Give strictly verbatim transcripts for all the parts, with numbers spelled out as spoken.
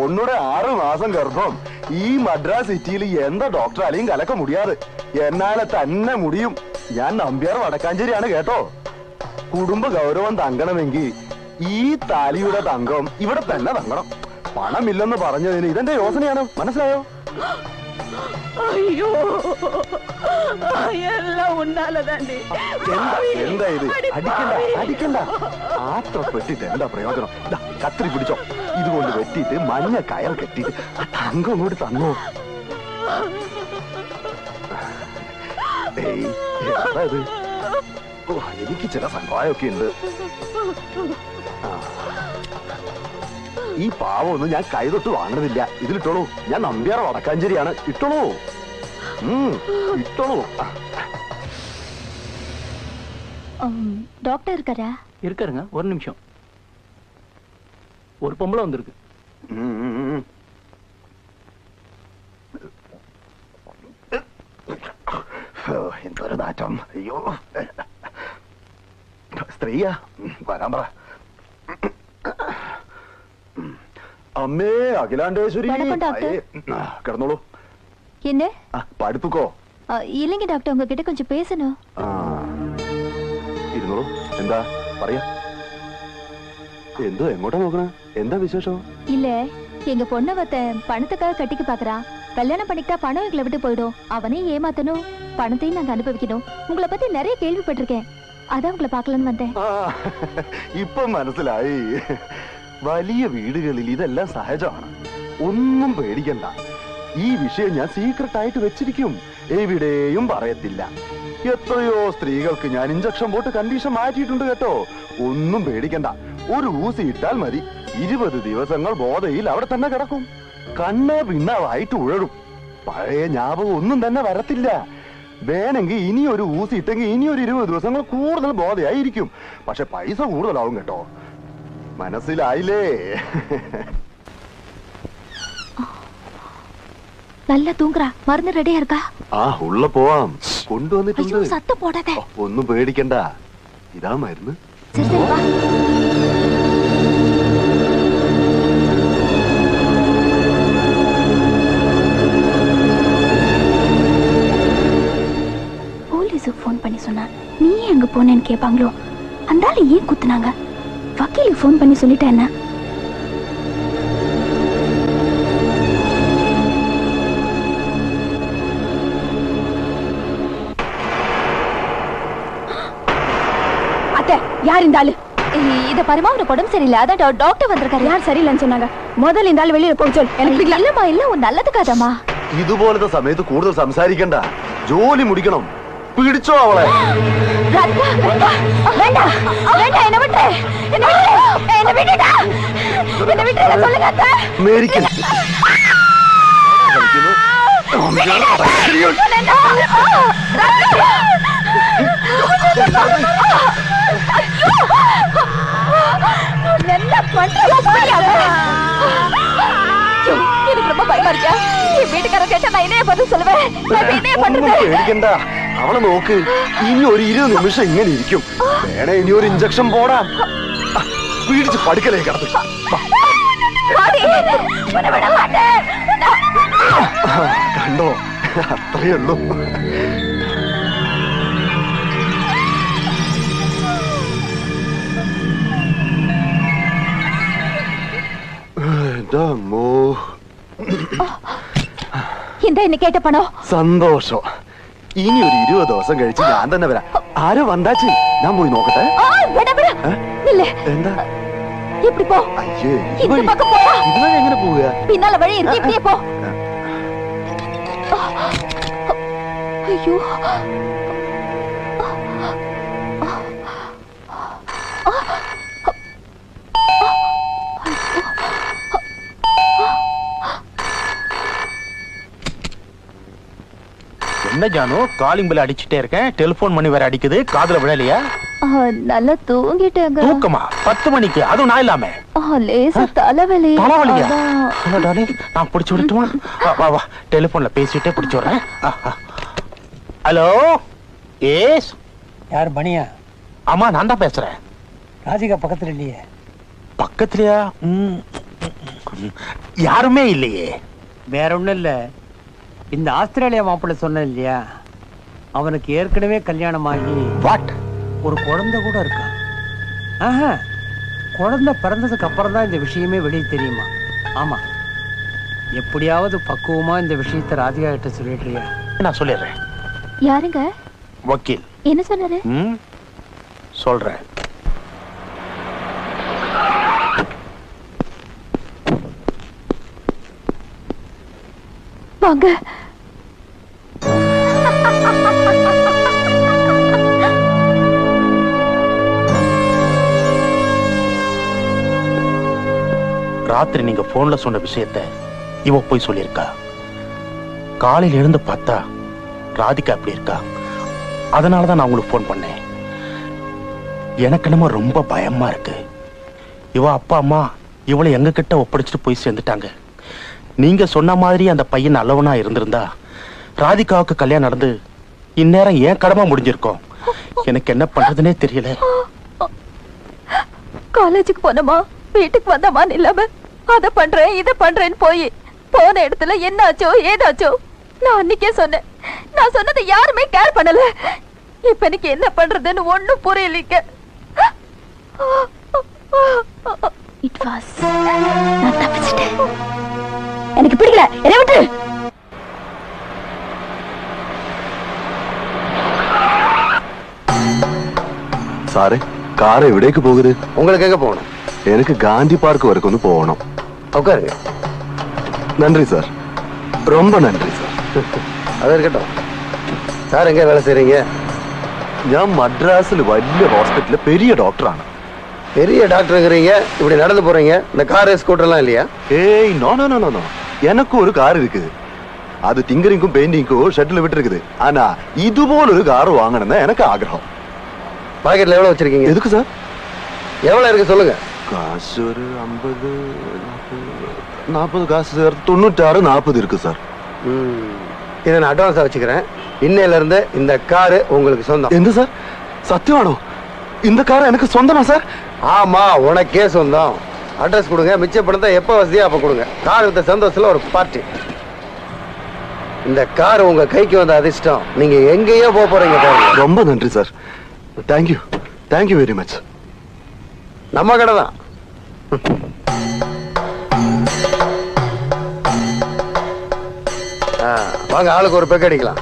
பொண்ணோட ஆறு மாசம் கர்ப்பம். ഈ മദ്രാസ് സിറ്റിയിൽ എന്താ ഡോക്ടർ അലിയും കലക്ക മുടിയാതെ എന്നാലെ തന്നെ മുടിയും. ഞാൻ നമ്പ്യാർ വടക്കാഞ്ചേരിയാണ് കേട്ടോ. കുടുംബ ഗൗരവം തങ്കണമെങ്കിൽ ഈ താലിയുടെ തങ്കം ഇവിടെ തന്നെ തങ്ങണം. പണമില്ലെന്ന് പറഞ്ഞതിന് ഇതെന്റെ യോസനയാണ്, മനസ്സിലായോ? അയ്യോ, എല്ലാം ഉന്നാലതന്നെ. എന്താ ഇത്? അടിക്കണ്ട അടിക്കണ്ട. ആത്രപ്പെട്ടിട്ട് എന്താ പ്രയോജനം? കത്രി പിടിച്ചോ, ഇതുകൊണ്ട് വെട്ടിയിട്ട് മഞ്ഞ കയർ കെട്ടിയിട്ട് ആ തങ്കം അങ്ങോട്ട് തന്നോ. ഏയ് എന്താ ഇത്? ഓ, എനിക്ക് ചില സഹായമൊക്കെ ഉണ്ട്. ഈ പാവമൊന്നും ഞാൻ കൈതൊട്ട് വാങ്ങുന്നില്ല. ഇതിലിട്ടോളൂ. ഞാൻ നമ്പ്യാർ വടക്കാഞ്ചേരിയാണ്. ഇട്ടോളൂ, ഇട്ടോളൂ. டாக்டர் இருக்காரா? இருக்காருங்க, ஒரு நிமிஷம். ஒரு பொம்பளை வந்திருக்கு. എന്തൊരു നാറ്റം. അയ്യോ, സ്ത്രീയാ, വരാൻ പറ. അമ്മേ അഖിലാണ്ടേശ്വരി, കിടന്നോളൂ. என்ன പടുത്തുക്കോ? இல்லைங்க டாக்டர், உங்ககிட்ட கொஞ்சம் பேசணும். ഇരുന്നോളൂ. എന്താ പറയാ? എന്തോ എങ്ങോട്ടാ നോക്കണേ? എന്താ விசேஷம்? இல்ல, எங்க பொண்ணை வத்த பணத்துக்காக கட்டிக்க பாக்குறான். கல்யாணம் பண்ணிக்கிட்டா பணம் எங்களை விட்டு போயிடும். அவனையும் ஏமாத்தணும், பணத்தையும் நாங்க அனுபவிக்கணும். உங்களை பத்தி நிறைய கேள்விப்பட்டிருக்கேன், அதான் உங்களை பார்க்கலான்னு வந்தேன். ഇപ്പൊ മനസ്സിലായി. വലിയ വീടുകളിൽ ഇതെല്ലാം സഹജമാണ്. ഒന്നും പേടിക്കണ്ട. ഈ വിഷയം ഞാൻ സീക്രട്ട് ആയിട്ട് വെച്ചിരിക്കും, എവിടെയും പറയത്തില്ല. എത്രയോ സ്ത്രീകൾക്ക് ഞാൻ ഇഞ്ചക്ഷൻ പോട്ട് കണ്ടീഷൻ മാറ്റിയിട്ടുണ്ട് കേട്ടോ. ഒന്നും പേടിക്കണ്ട. ഒരു ഊസി ഇട്ടാൽ മതി, ഇരുപത് ദിവസങ്ങൾ ബോധയിൽ അവിടെ തന്നെ കിടക്കും. കണ്ണേ പിന്നാവായിട്ട് ഉഴറും. പഴയ ஞாபகம் ഒന്നും തന്നെ വരത്തില്ല. വേണമെങ്കിൽ ഇനി ഒരു ഊസി ഇട്ടെങ്കിൽ ഇനി ഒരു ഇരുപത് ദിവസങ്ങൾ കൂടുതൽ ബോധയായിരിക്കും. പക്ഷെ പൈസ കൂടുതലാവും കേട്ടോ. മനസ്സിലായില്ലേ? நல்லா தூங்குறா. மருந்து ரெடியா இருக்கா? ആ ഉള്ള പോവാം. കൊണ്ടുവന്നിട്ടുണ്ട്. சத்தம் போடாத. ഒന്നും പേടിക്കണ്ട. ഇതാ മരുന്ന്. சரி சரி வா. போலீஸுக்கு ஃபோன் பண்ணி சொன்னா நீ எங்க போனேன்னு கேட்பாங்களோ, அந்தால ஏன் குத்துனாங்க? வக்கீலுக்கு ஃபோன் பண்ணி சொல்லிட்டா என்ன? அத்தை, யார் இந்த ஆளு? இத பாருமா, அவனுக்கு உடம்பு சரியில்லை, அதான் டாக்டர் வந்திருக்காரு. யார் சரியில்லைன்னு சொன்னாங்க? முதல்ல இந்த ஆள் வெளியில போக சொல். எனக்கு இல்லம்மா, இல்ல உன் நல்லதுக்காதம்மா. ഇതുപോലത്തെ സമയത്ത് കൂടുതൽ സംസാരിക്കണ്ട. ജോലി മുടിക്കണം. പിടിച്ചോ അവളെ. எனக்கு ரொம்ப பயமா இருக்கா? என் வீட்டுக்காரர் கேட்டா நான் என்ன பதில் சொல்லுவேன்? പേടിക്കണ്ട. അവളെ നോക്ക്. ഇനി ഒരു ഇരുപത് നിമിഷം ഇങ്ങനെ ഇരിക്കും. വേണേ ഇനി ഒരു ഇഞ്ചക്ഷൻ പോടാം. പീഡിച്ച് പടുക്കലേ കിടന്നു. കണ്ടോ, അത്രയേ ഉള്ളൂ. എന്താ എന്നെ കേട്ട പണോ? സന്തോഷം. ഇനി ഒരു ഇരുപത് ദിവസം കഴിച്ച് ഞാൻ തന്നെ വരാം. ആരോ വന്നാച്ചി, ഞാൻ പോയി നോക്കട്ടെ. എന്താ? അയ്യേ, ഇതുവരെ എങ്ങനെ പോവുക? പിന്നാലെ വഴി ഇരിക്കേ പോ. അയ്യോ, என்ன ஜானு, காலிங் பெல் அடிச்சுட்டே இருக்கேன், டெலிபோன் மணி வேற அடிக்குது, காதுல விழலையா? நல்லா தூங்கிட்டேங்க. தூக்கமா? பத்து மணிக்கு? அதுவும் நான் இல்லாம? லேசா தலைவலி. தலைவலியா? நான் பிடிச்சு விட்டுமா? வா வா, டெலிபோன்ல பேசிட்டே பிடிச்சு விடுறேன். Hello, yes. யார் மணியா? ஆமா, நான் தான் பேசுறேன். ராதிகா பக்கத்துல இல்லையே? பக்கத்துலயா? யாருமே இல்லையே. வேற ஒண்ணும் இல்ல, இந்த ஆஸ்திரேலியா மாப்பிள்ளை சொன்ன இல்லையா, அவனுக்கு ஏற்கனவே கல்யாணம் ஆகி வாட் ஒரு குழந்தை கூட இருக்கா. ஆஹா, குழந்தை பிறந்ததுக்கு அப்புறம் தான் இந்த விஷயமே வெளியே தெரியுமா. ஆமா, எப்படியாவது பக்குவமா இந்த விஷயத்தை ராதிகா கிட்ட சொல்லிடுறியா? நான் சொல்லிடுறேன். யாருங்க? வக்கீல். என்ன சொன்னாரு? ம், சொல்றேன். வாங்க. ராத்திரி நீங்க போன்ல சொன்ன விஷயத்த இவ போய் சொல்லியிருக்கா. காலையில எழுந்து பார்த்தா ராதிகா அப்படி இருக்கா. அதனாலதான் நான் உங்களுக்கு போன் பண்ணேன். எனக்கு என்னமோ ரொம்ப பயமா இருக்கு. இவ அப்பா அம்மா இவளை எங்க கிட்ட ஒப்படைச்சிட்டு போய் சேர்ந்துட்டாங்க. நீங்க சொன்ன மாதிரி அந்த பையன் நல்லவனா இருந்திருந்தா ராதிகாவுக்கு கல்யாணம் நடந்து இந்நேரம் ஏன் கடமை முடிஞ்சிருக்கோம். எனக்கு என்ன பண்றதுன்னே தெரியல. காலேஜுக்கு போனமா, வீட்டுக்கு வந்தமான்னு இல்லாம அத பண்றேன் இத பண்றேன்னு போய் போன இடத்துல என்ன ஆச்சோ ஏதாச்சோ நான் அன்னைக்கே சொன்னேன். நான் சொன்னதை யாருமே கேர் பண்ணல. இப்ப எனக்கு என்ன பண்றதுன்னு ஒண்ணும் புரியலீங்க. It was நான் தப்பிச்சிட்டேன். எனக்கு பிடிக்கல, என்ன விட்டு. സാറേ, കാർ എവിടേക്ക് പോകുന്നത്? உங்களுக்கு எங்க போகணும்? எனக்கு காந்தி பார்க் வரைக்கும் ഒന്ന് പോകണം. உட்காருங்க. நன்றி சார், ரொம்ப நன்றி சார். அது இருக்கட்டும். சார் எங்க வேலை செய்றீங்க? ഞാൻ മദ്രാസിൽ വലിയ ഹോസ്പിറ്റലിൽ பெரிய டாக்டராണ്. பெரிய டாக்டருங்கிறீங்க, இப்படி நடந்து போறீங்க. இந்த கார் ஸ்கூட்டர்லாம் இல்லையா? ஏய், நோ நோ நோ நோ. எனக்கு ஒரு கார் இருக்குது. அது டிங்கரிங்கும் பெயிண்டிங்கும் ஷெட்ல விட்டு இருக்குது. ஆனா இது போல ஒரு கார் வாங்கணும்னு எனக்கு ஆഗ്രഹம். பாக்கெட்ல எவ்வளவு வச்சிருக்கீங்க? எதுக்கு சார்? எவ்வளவு இருக்கு சொல்லுங்க. காசு ஒரு ஐம்பது நாற்பது காசு சார். தொண்ணூற்றாறு நாற்பது இருக்கு சார். இதை நான் அட்வான்ஸா வச்சுக்கிறேன். இன்னையில இருந்து இந்த காரு உங்களுக்கு சொந்தம். எந்த சார்? சத்தியமானோ? இந்த கார் எனக்கு சொந்தமா சார்? ஆமா, உனக்கே சொந்தம். அட்ரஸ் கொடுங்க, மிச்ச பணத்தை எப்ப வசதியா அப்ப கொடுங்க. கார் வித்த சந்தோஷத்துல ஒரு பார்ட்டி. இந்த கார் உங்க கைக்கு வந்த அதிர்ஷ்டம். நீங்க எங்கேயோ போக போறீங்க பாருங்க. ரொம்ப நன்றி sir. Thank you, thank you very much. நம்ம கடை தான். வாங்க, ஆளுக்கு ஒரு பெக் அடிக்கலாம்.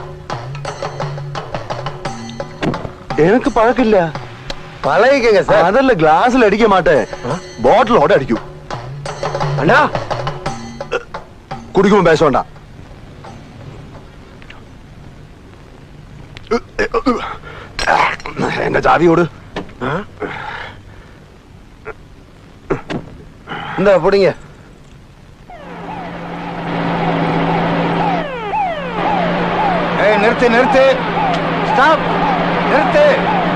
எனக்கு பழக்கம் இல்ல. பழகிக்கங்க சார். அதல்ல, கிளாஸ்ல அடிக்க மாட்டேன், பாட்டிலோட அடிக்கும். அண்ணா, குடிக்கும் பேச வேண்டாம். எங்க ஜாதியோடு இந்த புடிங்க. ஏய், நிறுத்து நிறுத்து. ஸ்டாப். நிறுத்து.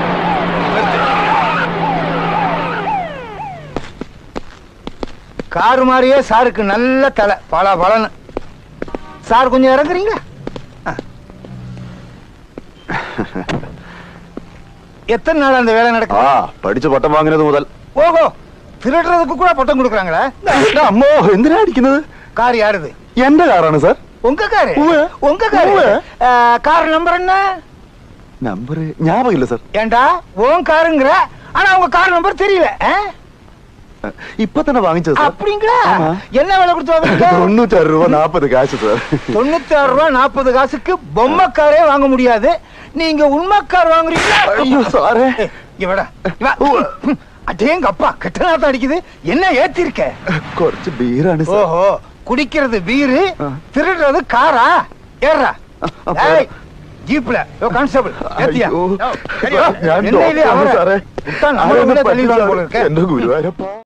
காரு மாதிரியே சாருக்கு நல்ல தலை, பல பலன்னு. சார் கொஞ்சம் இறங்குறீங்க. எத்தனை நாள் அந்த வேலை நடக்கும்? படிச்ச பட்டம் வாங்கினது முதல். ஓஹோ, திருடுறதுக்கு கூட பட்டம் கொடுக்குறாங்களா? அம்மோ, എന്തിനാ அடிக்கிறது? கார் யாருது? எந்த காரானு சார்? உங்க காரு. உங்க காரு. கார் நம்பர் என்ன? நம்பர் ஞாபகம் இல்ல சார். ஏண்டா உன் காருங்கிற, ஆனா உங்க கார் நம்பர் தெரியல. இப்பதானே வாங்கிச்சது சார். அப்படிங்களா? என்ன விலை கொடுத்து வாங்குறீங்க? தொண்ணூத்தாறு ரூபாய் நாற்பது காசு சார். தொண்ணூத்தாறு ரூபாய் நாற்பது காசுக்கு பொம்மை காரே வாங்க முடியாது. நீங்க உண்மை கார் வாங்குறீங்களா? ஐயோ சாரே, இவடா அடேங்க அப்பா, கெட்டனாத்தான் அடிக்குது. என்ன ஏத்தி இருக்க? കുറച്ച് ബീറാണ് സാർ. ஓஹோ, குடிக்கிறது பீரு, திருடுறது காரா? ஏறா ஜீப்ல. கான்ஸ்டபிள் ஏத்தியா? ഞാൻ ഡോക്ടറാണ് സാറേ. எந்த குருவாரப்பா.